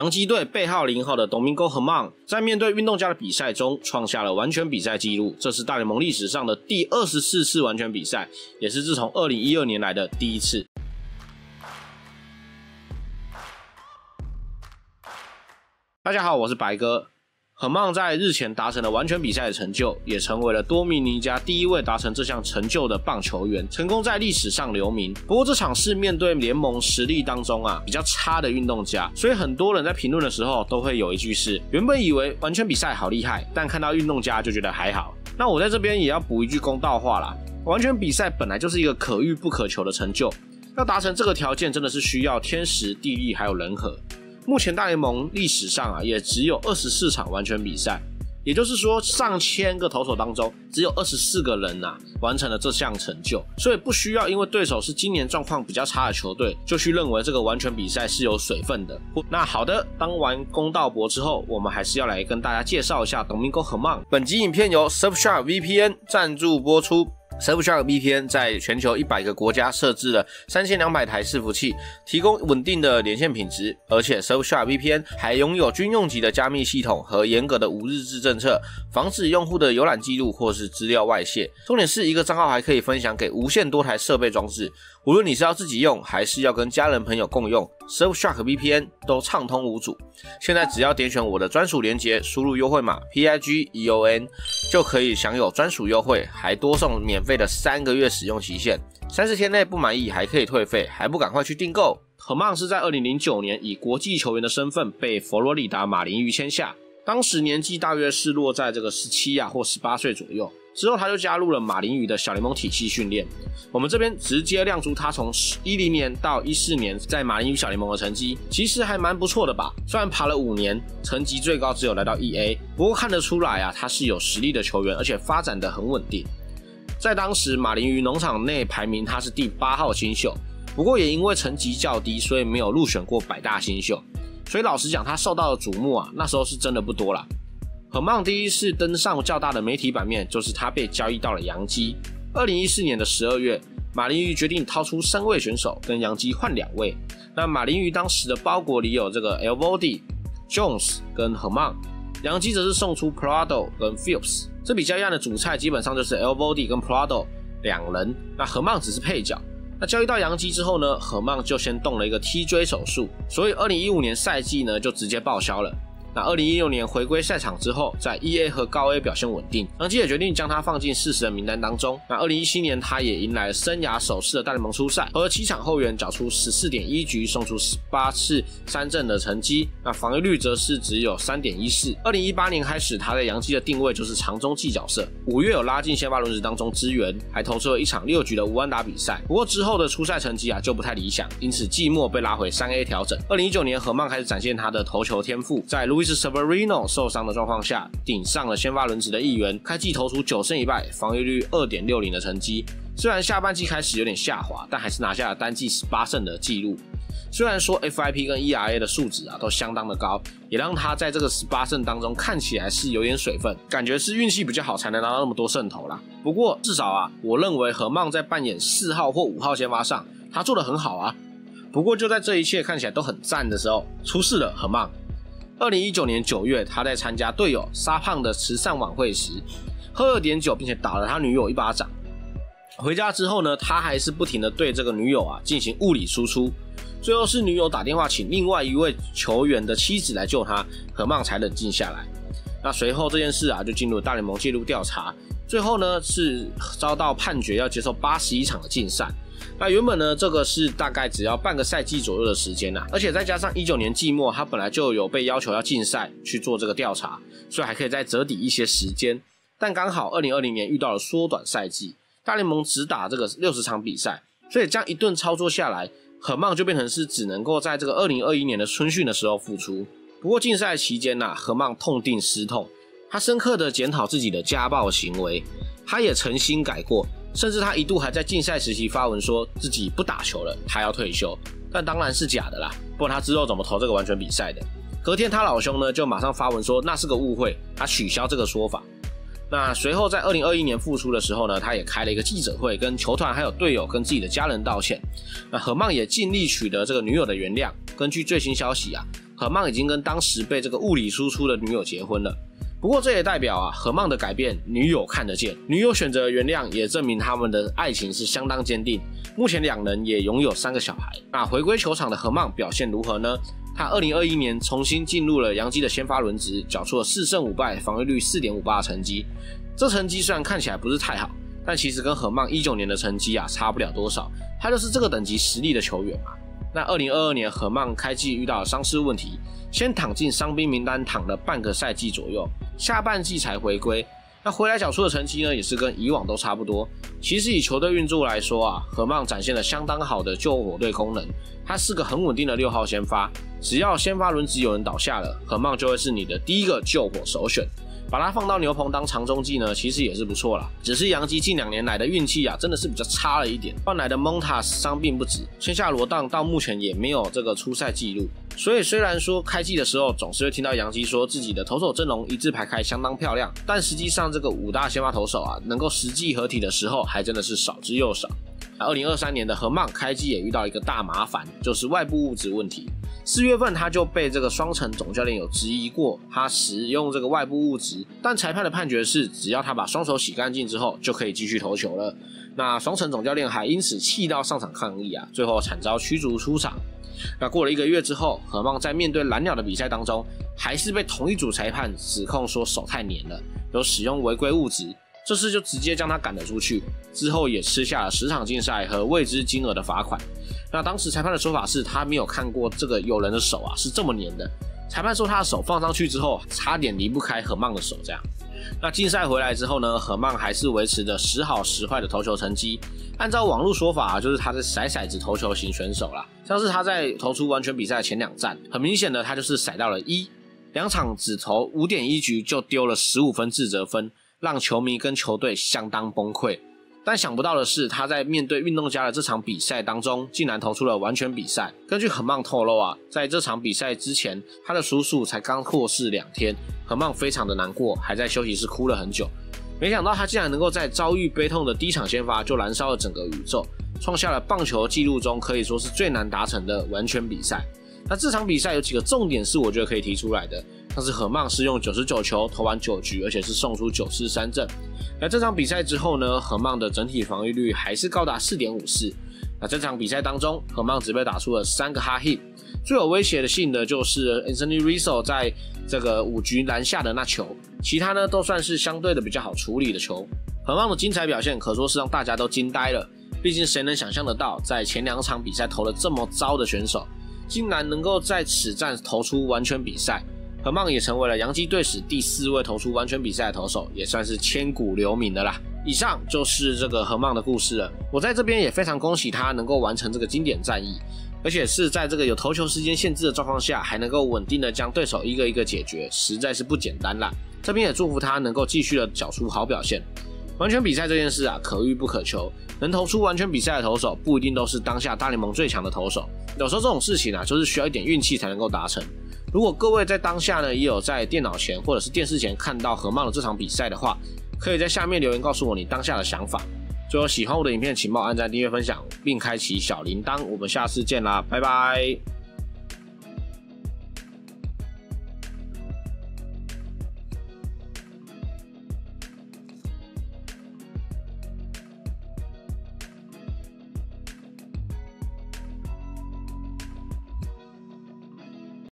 洋基队背号0号的 Domingo Germán 在面对运动家的比赛中创下了完全比赛纪录，这是大联盟历史上的第24次完全比赛，也是自从2012年来的第一次。大家好，我是白哥。Germán在日前达成了完全比赛的成就，也成为了多米尼加第一位达成这项成就的棒球员，成功在历史上留名。不过这场是面对联盟实力当中比较差的运动家，所以很多人在评论的时候都会有一句是：原本以为完全比赛好厉害，但看到运动家就觉得还好。那我在这边也要补一句公道话啦，完全比赛本来就是一个可遇不可求的成就，要达成这个条件真的是需要天时地利还有人和。目前大联盟历史上也只有24场完全比赛，也就是说上千个投手当中只有24个人完成了这项成就，所以不需要因为对手是今年状况比较差的球队就去认为这个完全比赛是有水分的。那好的，当完公道博之后，我们还是要来跟大家介绍一下 Domingo Germán。本集影片由 Surfshark VPN 赞助播出。Surfshark VPN 在全球100个国家设置了3200台伺服器，提供稳定的连线品质，而且 Surfshark VPN 还拥有军用级的加密系统和严格的5日制政策，防止用户的浏览记录或是资料外泄。重点是一个账号还可以分享给无限多台设备装置，无论你是要自己用还是要跟家人朋友共用， Surfshark VPN 都畅通无阻。现在只要点选我的专属连结，输入优惠码 PIGEON 就可以享有专属优惠，还多送免费的3个月使用期限，30天内不满意还可以退费，还不赶快去订购。Germán是在2009年以国际球员的身份被佛罗里达马林鱼签下，当时年纪大约是落在这个17或18岁左右。之后他就加入了马林鱼的小联盟体系训练。我们这边直接亮出他从10年到14年在马林鱼小联盟的成绩，其实还蛮不错的吧。虽然爬了5年，成绩最高只有来到1A， 不过看得出来他是有实力的球员，而且发展得很稳定。在当时马林鱼农场内排名他是第8号新秀，不过也因为成绩较低，所以没有入选过100大新秀。所以老实讲，他受到的瞩目那时候是真的不多啦。Germán第一次登上较大的媒体版面，就是他被交易到了洋基。2014年的12月，马林鱼决定掏出3位选手，跟洋基换2位。那马林鱼当时的包裹里有这个 Eovaldi、Jones 跟 Germán， 洋基则是送出 Prado 跟 Phillips。这笔交易案的主菜基本上就是 Eovaldi 跟 Prado 2人，那 Germán 只是配角。那交易到洋基之后呢，Germán就先动了一个脊椎手术，所以2015年赛季呢就直接报销了。那2016年回归赛场之后，在 1A 和高 A 表现稳定，洋基也决定将他放进40人名单当中。那2017年他也迎来了生涯首次的大联盟出赛，和7场后援缴出 14.1 局，送出18次3振的成绩，那防御率则是只有 3.14。2018年开始，他在洋基的定位就是长中继角色，5月有拉进先发轮值当中支援，还投出了1场6局的无安打比赛。不过之后的出赛成绩就不太理想，因此季末被拉回 3A 调整。2019年Germán开始展现他的投球天赋，在Luis Severino 受伤的状况下，顶上了先发轮值的1员，开季投出9胜1败，防御率 2.60 的成绩。虽然下半季开始有点下滑，但还是拿下了单季18胜的纪录。虽然说 FIP 跟 ERA 的数值都相当的高，也让他在这个18胜当中看起来是有点水分，感觉是运气比较好才能拿到那么多胜投啦。不过至少我认为Germán在扮演4号或5号先发上，他做得很好啊。不过就在这一切看起来都很赞的时候，出事了Germán。2019年9月，他在参加队友沙胖的慈善晚会时，喝了点酒，并且打了他女友一巴掌。回家之后呢，他还是不停的对这个女友进行物理输出。最后是女友打电话请另外一位球员的妻子来救他，Germán才冷静下来。那随后这件事就进入大联盟介入调查，最后呢是遭到判决要接受81场的禁赛。那原本呢，这个是大概只要半个赛季左右的时间而且再加上19年季末他本来就有被要求要禁赛去做这个调查，所以还可以再折抵一些时间。但刚好2020年遇到了缩短赛季，大联盟只打这个60场比赛，所以这样一顿操作下来，Germán就变成是只能够在这个2021年的春训的时候复出。不过禁赛期间Germán痛定思痛，他深刻的检讨自己的家暴行为，他也诚心改过。甚至他一度还在禁赛时期发文说自己不打球了，他要退休，但当然是假的啦。不然他之后怎么投这个完全比赛的？隔天他老兄呢就马上发文说那是个误会，他取消这个说法。那随后在2021年复出的时候呢，他也开了一个记者会，跟球团还有队友跟自己的家人道歉。那Germán也尽力取得这个女友的原谅。根据最新消息何梦已经跟当时被这个物理输出的女友结婚了。不过这也代表何梦的改变女友看得见，女友选择原谅，也证明他们的爱情是相当坚定。目前两人也拥有3个小孩。那回归球场的何梦表现如何呢？他2021年重新进入了洋基的先发轮值，缴出了4胜5败，防御率 4.58 的成绩。这成绩虽然看起来不是太好，但其实跟何梦19年的成绩差不了多少，他就是这个等级实力的球员嘛。那2022年何梦开季遇到了伤势问题，先躺进伤兵名单躺了半个赛季左右，下半季才回归。那回来缴出的成绩呢，也是跟以往都差不多。其实以球队运作来说何梦展现了相当好的救火队功能，他是个很稳定的6号先发，只要先发轮值有人倒下了，何梦就会是你的第一个救火首选。把他放到牛棚当长中继呢，其实也是不错啦。只是洋基近2年来的运气真的是比较差了一点，换来的 Montas 伤病不止，签下罗当到目前也没有这个出赛记录。所以虽然说开季的时候总是会听到洋基说自己的投手阵容一字排开相当漂亮，但实际上这个5大先发投手能够实际合体的时候还真的是少之又少。2023年的何梦开季也遇到一个大麻烦，就是外部物质问题。4月份他就被这个双城总教练有质疑过他使用这个外部物质，但裁判的判决是只要他把双手洗干净之后就可以继续投球了。那双城总教练还因此气到上场抗议最后惨遭驱逐出场。那过了1个月之后，何梦在面对蓝鸟的比赛当中还是被同一组裁判指控说手太黏了，有使用违规物质，这次就直接将他赶了出去，之后也吃下了10场禁赛和未知金额的罚款。那当时裁判的说法是他没有看过这个有人的手是这么黏的，裁判说他的手放上去之后差点离不开何梦的手这样。那禁赛回来之后呢，何梦还是维持着10好10坏的投球成绩。按照网络说法就是他是骰骰子投球型选手啦，像是他在投出完全比赛的前2战，很明显的他就是骰到了1，2场只投 5.1 局就丢了15分自责分，让球迷跟球队相当崩溃。但想不到的是，他在面对运动家的这场比赛当中竟然投出了完全比赛。根据何梦透露在这场比赛之前，他的叔叔才刚过世2天，何梦非常的难过，还在休息室哭了很久。没想到他竟然能够在遭遇悲痛的第1场先发就燃烧了整个宇宙，创下了棒球纪录中可以说是最难达成的完全比赛。那这场比赛有几个重点是我觉得可以提出来的，像是何梦是用99球投完9局，而且是送出9失3振。那这场比赛之后呢，何梦的整体防御率还是高达 4.54。那这场比赛当中，何梦只被打出了3个 hard hit， 最有威胁性的就是 Anthony Rizzo 在这个5局篮下的那球，其他呢都算是相对的比较好处理的球。何梦的精彩表现可说是让大家都惊呆了，毕竟谁能想象得到，在前2场比赛投了这么糟的选手，竟然能够在此战投出完全比赛。何梦也成为了洋基队史第4位投出完全比赛的投手，也算是千古留名的啦。以上就是这个何梦的故事了。我在这边也非常恭喜他能够完成这个经典战役，而且是在这个有投球时间限制的状况下，还能够稳定的将对手一个一个解决，实在是不简单啦。这边也祝福他能够继续的缴出好表现。完全比赛这件事可遇不可求，能投出完全比赛的投手不一定都是当下大联盟最强的投手，有时候这种事情就是需要一点运气才能够达成。如果各位在当下呢也有在电脑前或者是电视前看到何梦的这场比赛的话，可以在下面留言告诉我你当下的想法。最后喜欢我的影片请帮我按赞、订阅、分享并开启小铃铛，我们下次见啦，拜拜。